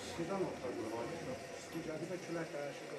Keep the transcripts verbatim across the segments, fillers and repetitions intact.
Sudan oturdu. Sıcak da külək dəyişir.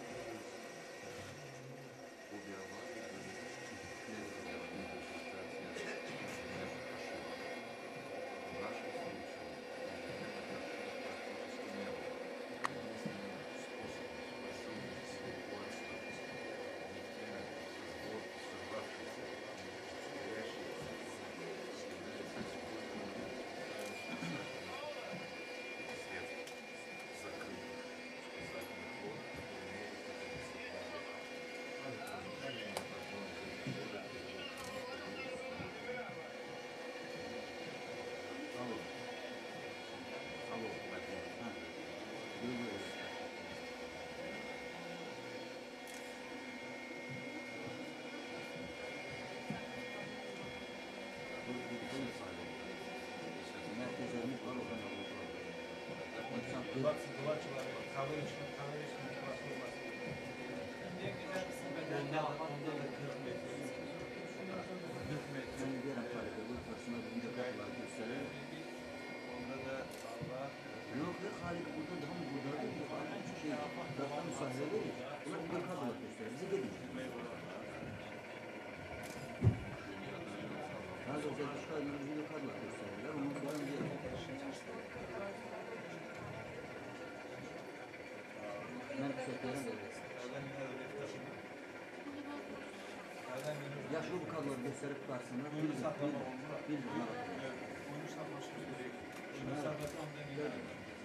Yaşlı bu kadroları gösterip karşısında bir bir saklama oldu. Bir bir numara. Evet. Oyunu saklaması gerekiyor. Şimdi saklası ondan ileride.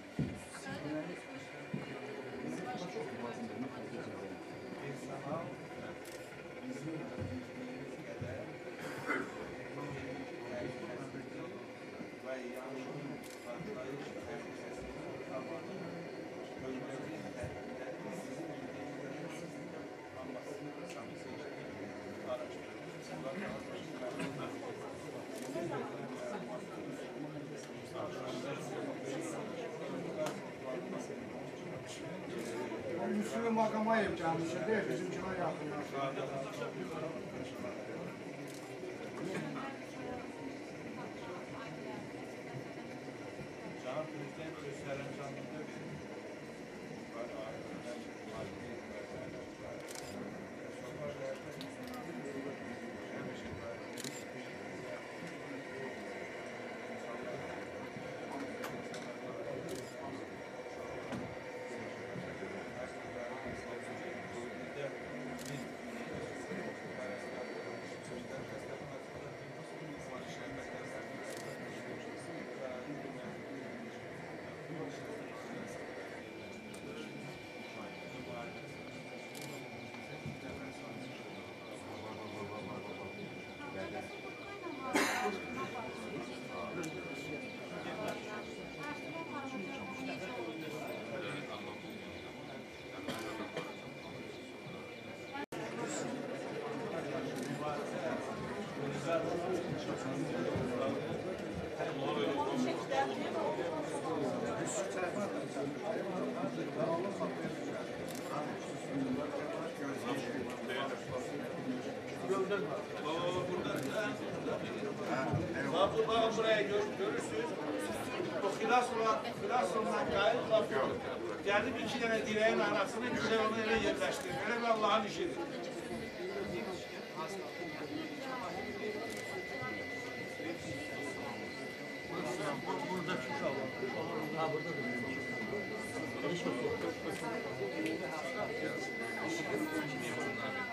Çok fazla bunu fark edeceğim. Bir sanal bizim ülkede ve yanlışın patlayış tehlikesinin zamanı bölgenin tehditleri sizin ülkenizde anlasını sanısı işte araştırıyoruz. Müslüm Makamayev camisi değil, bizimkine yakınlar. Can Prezident gösteren canlıda bir Bakın bakın buraya gör, görürsünüz. O hilas olan, hilas olan gayet bakıyor. Geldim iki tane direğin arasına güzel onu eve yerleştirdim. Öyle bir Allah'ın işidir. Burada şu şalvar. Ha burada da. Hiç yok.